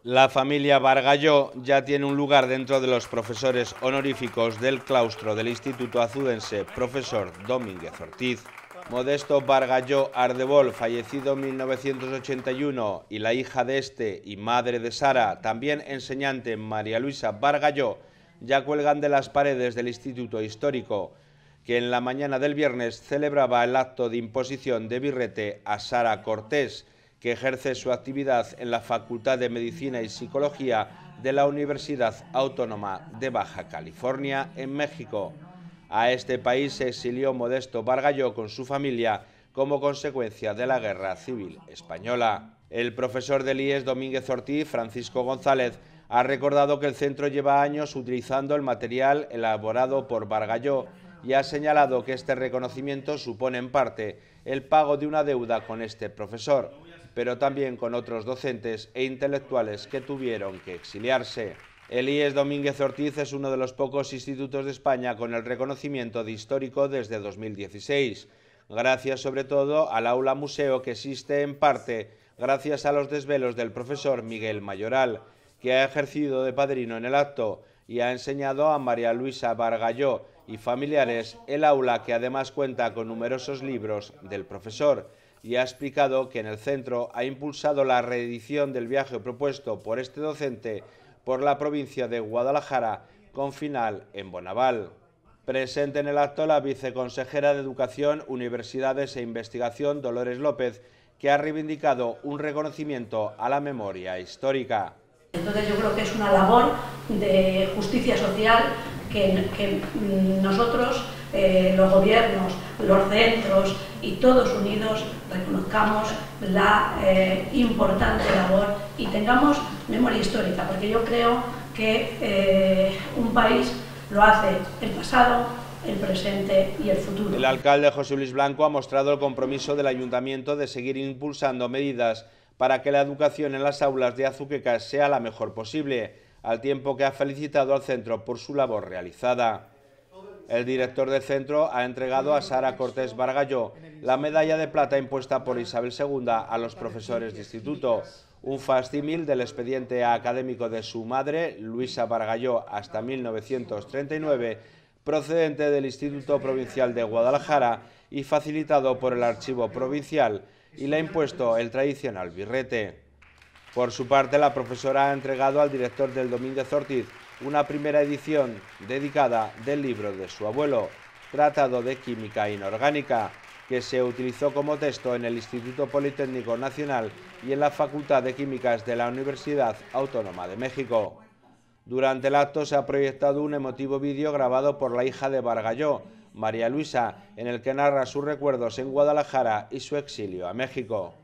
La familia Bargalló ya tiene un lugar dentro de los profesores honoríficos del claustro del Instituto Azudense, profesor Domínguez Ortiz. Modesto Bargalló Ardebol, fallecido en 1981, y la hija de este y madre de Sara, también enseñante, María Luisa Bargalló, ya cuelgan de las paredes del Instituto Histórico, que en la mañana del viernes celebraba el acto de imposición de birrete a Sara Cortés, que ejerce su actividad en la Facultad de Medicina y Psicología de la Universidad Autónoma de Baja California, en México. A este país se exilió Modesto Bargalló con su familia como consecuencia de la Guerra Civil Española. El profesor del IES Domínguez Ortiz, Francisco González, ha recordado que el centro lleva años utilizando el material elaborado por Bargalló y ha señalado que este reconocimiento supone en parte el pago de una deuda con este profesor, pero también con otros docentes e intelectuales que tuvieron que exiliarse. El IES Domínguez Ortiz es uno de los pocos institutos de España con el reconocimiento de histórico desde 2016, gracias sobre todo al aula museo que existe en parte gracias a los desvelos del profesor Miguel Mayoral, que ha ejercido de padrino en el acto y ha enseñado a María Luisa Bargalló y familiares el aula, que además cuenta con numerosos libros del profesor, y ha explicado que en el centro ha impulsado la reedición del viaje propuesto por este docente por la provincia de Guadalajara, con final en Bonaval. Presente en el acto la viceconsejera de Educación, Universidades e Investigación, Dolores López, que ha reivindicado un reconocimiento a la memoria histórica. Entonces yo creo que es una labor de justicia social que nosotros, los gobiernos, los centros y todos unidos reconozcamos la importante labor y tengamos memoria histórica, porque yo creo que un país lo hace el pasado, el presente y el futuro. El alcalde José Luis Blanco ha mostrado el compromiso del ayuntamiento de seguir impulsando medidas para que la educación en las aulas de Azuqueca sea la mejor posible, al tiempo que ha felicitado al centro por su labor realizada. El director del centro ha entregado a Sara Cortés Bargalló la medalla de plata impuesta por Isabel II a los profesores de instituto, un facsímil del expediente académico de su madre, Luisa Bargalló, hasta 1939, procedente del Instituto Provincial de Guadalajara y facilitado por el Archivo Provincial, y le ha impuesto el tradicional birrete. Por su parte, la profesora ha entregado al director del Domínguez Ortiz una primera edición dedicada del libro de su abuelo, Tratado de Química Inorgánica, que se utilizó como texto en el Instituto Politécnico Nacional y en la Facultad de Químicas de la Universidad Autónoma de México. Durante el acto se ha proyectado un emotivo vídeo grabado por la hija de Bargalló, María Luisa, en el que narra sus recuerdos en Guadalajara y su exilio a México.